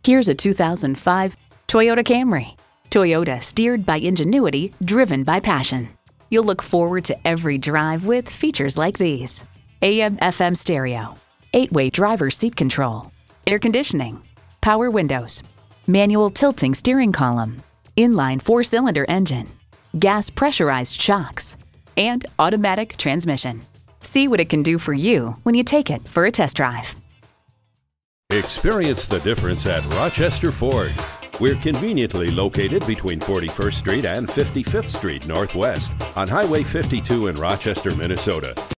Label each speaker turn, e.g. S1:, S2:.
S1: Here's a 2005 Toyota Camry. Toyota, steered by ingenuity, driven by passion. You'll look forward to every drive with features like these: AM/FM stereo, 8-way driver's seat control, air conditioning, power windows, manual tilting steering column, inline 4-cylinder engine, gas pressurized shocks, and automatic transmission. See what it can do for you when you take it for a test drive.
S2: Experience the difference at Rochester Ford. We're conveniently located between 41st Street and 55th Street Northwest on Highway 52 in Rochester, Minnesota.